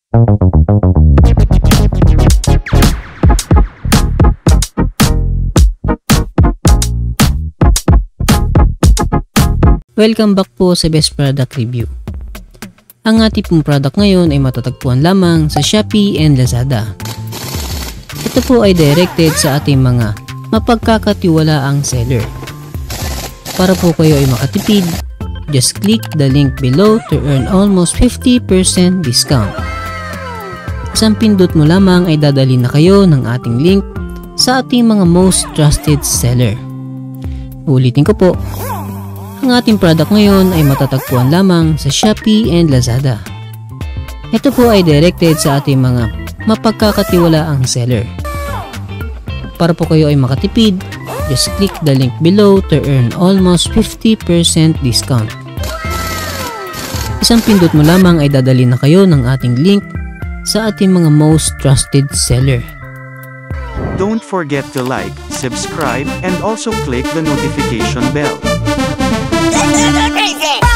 Welcome back po sa Best Product Review. Ang ating pong product ngayon ay matatagpuan lamang sa Shopee and Lazada. Ito po ay directed sa ating mga mapagkakatiwalaang seller. Para po kayo ay makatipid, just click the link below to earn almost 50% discount. Isang pindot mo lamang ay dadalhin na kayo ng ating link sa ating mga most trusted seller. Ulitin ko po, ang ating product ngayon ay matatagpuan lamang sa Shopee and Lazada. Ito po ay directed sa ating mga mapagkakatiwalaang seller. Para po kayo ay makatipid, just click the link below to earn almost 50% discount. Isang pindot mo lamang ay dadalhin na kayo ng ating link sa ating mga most trusted seller. Don't forget to like, subscribe, and also click the notification bell. Crazy!